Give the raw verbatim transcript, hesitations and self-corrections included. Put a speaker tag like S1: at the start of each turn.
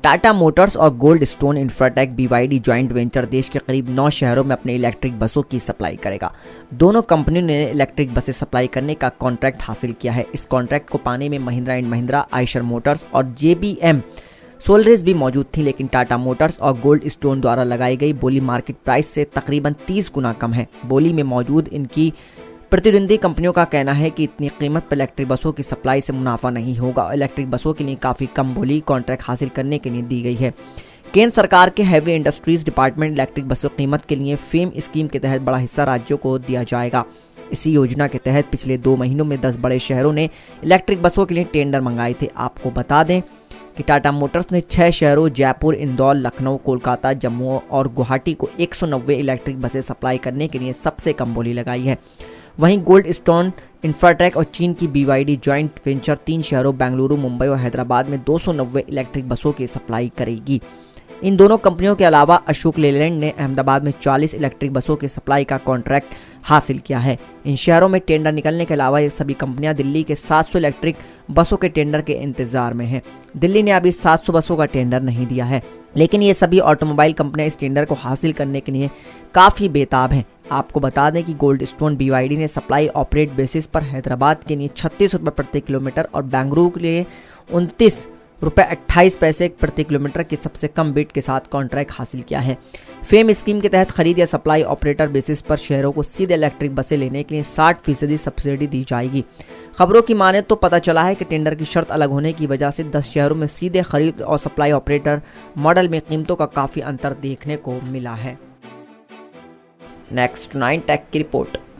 S1: Tata Motors और Goldstone Infratech BYD joint venture देश के करीब नौ शहरों में अपने इलेक्ट्रिक बसों की सप्लाई करेगा। दोनों कंपनियों ने इलेक्ट्रिक बसें सप्लाई करने का कॉन्ट्रैक्ट हासिल किया है। इस कॉन्ट्रैक्ट को पाने में Mahindra and Mahindra, Eicher Motors और जेबीएम सोलरेस भी मौजूद थी, लेकिन टाटा मोटर्स और गोल्ड स्टोन द्वारा लगाई गई बोली मार्केट प्राइस से तकरीबन तीस गुना कम है। बोली में मौजूद इनकी प्रतिद्वंदी कंपनियों का कहना है कि इतनी कीमत पर इलेक्ट्रिक बसों की सप्लाई से मुनाफा नहीं होगा और इलेक्ट्रिक बसों के लिए काफ़ी कम बोली कॉन्ट्रैक्ट हासिल करने के लिए दी गई है। केंद्र सरकार के हैवी इंडस्ट्रीज डिपार्टमेंट इलेक्ट्रिक बसों कीमत के लिए फेम स्कीम के तहत बड़ा हिस्सा राज्यों को दिया जाएगा। इसी योजना के तहत पिछले दो महीनों में दस बड़े शहरों ने इलेक्ट्रिक बसों के लिए टेंडर मंगाए थे। आपको बता दें कि टाटा मोटर्स ने छह शहरों जयपुर, इंदौर, लखनऊ, कोलकाता, जम्मू और गुवाहाटी को एक सौ नब्बे इलेक्ट्रिक बसें सप्लाई करने के लिए सबसे कम बोली लगाई है। वहीं गोल्ड स्टोन इंफ्राटेक और चीन की बीवाईडी जॉइंट वेंचर तीन शहरों बेंगलुरु, मुंबई और हैदराबाद में दो सौ नब्बे इलेक्ट्रिक बसों की सप्लाई करेगी। इन दोनों कंपनियों के अलावा अशोक लेलैंड ने अहमदाबाद में चालीस इलेक्ट्रिक बसों की सप्लाई का कॉन्ट्रैक्ट हासिल किया है। इन शहरों में टेंडर निकलने के अलावा ये सभी कंपनियां दिल्ली के सात सौ इलेक्ट्रिक बसों के टेंडर के इंतजार में हैं। दिल्ली ने अभी सात सौ बसों का टेंडर नहीं दिया है, लेकिन ये सभी ऑटोमोबाइल कंपनियां इस टेंडर को हासिल करने के लिए काफ़ी बेताब हैं। आपको बता दें कि गोल्ड स्टोन बीवाईडी ने सप्लाई ऑपरेट बेसिस पर हैदराबाद के लिए छत्तीस रुपये प्रति किलोमीटर और बेंगलुरु के लिए उनतीस रुपये अट्ठाईस पैसे प्रति किलोमीटर की सबसे कम बिड के साथ कॉन्ट्रैक्ट हासिल किया है। फेम स्कीम के तहत खरीद या सप्लाई ऑपरेटर बेसिस पर शहरों को सीधे इलेक्ट्रिक बसें लेने के लिए साठ फीसदी सब्सिडी दी जाएगी। खबरों की माने तो पता चला है कि टेंडर की शर्त अलग होने की वजह से दस शहरों में सीधे खरीद और सप्लाई ऑपरेटर मॉडल में कीमतों का काफ़ी अंतर देखने को मिला है। नेक्स्ट नाइन टेक की रिपोर्ट।